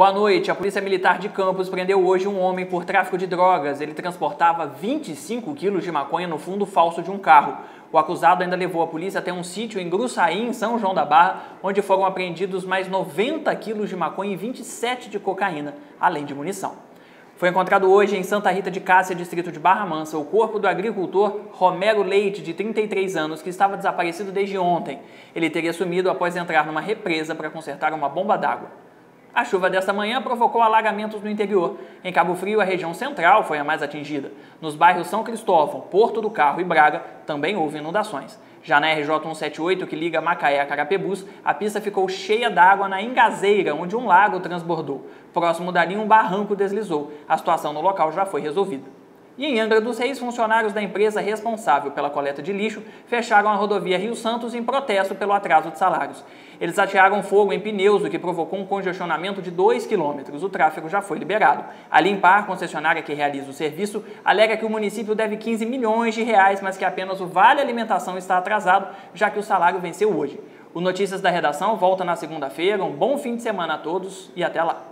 Boa noite. A Polícia Militar de Campos prendeu hoje um homem por tráfico de drogas. Ele transportava 25 quilos de maconha no fundo falso de um carro. O acusado ainda levou a polícia até um sítio em Gruçaí, em São João da Barra, onde foram apreendidos mais 90 quilos de maconha e 27 de cocaína, além de munição. Foi encontrado hoje em Santa Rita de Cássia, distrito de Barra Mansa, o corpo do agricultor Romero Leite, de 33 anos, que estava desaparecido desde ontem. Ele teria sumido após entrar numa represa para consertar uma bomba d'água. A chuva desta manhã provocou alagamentos no interior. Em Cabo Frio, a região central foi a mais atingida. Nos bairros São Cristóvão, Porto do Carro e Braga, também houve inundações. Já na RJ 178, que liga Macaé a Carapebus, a pista ficou cheia d'água na Engazeira, onde um lago transbordou. Próximo dali, um barranco deslizou. A situação no local já foi resolvida. E em Angra dos Reis, funcionários da empresa responsável pela coleta de lixo fecharam a rodovia Rio Santos em protesto pelo atraso de salários. Eles atearam fogo em pneus, o que provocou um congestionamento de 2 quilômetros. O tráfego já foi liberado. A Limpar, concessionária que realiza o serviço, alega que o município deve 15 milhões de reais, mas que apenas o Vale Alimentação está atrasado, já que o salário venceu hoje. O Notícias da Redação volta na segunda-feira. Um bom fim de semana a todos e até lá.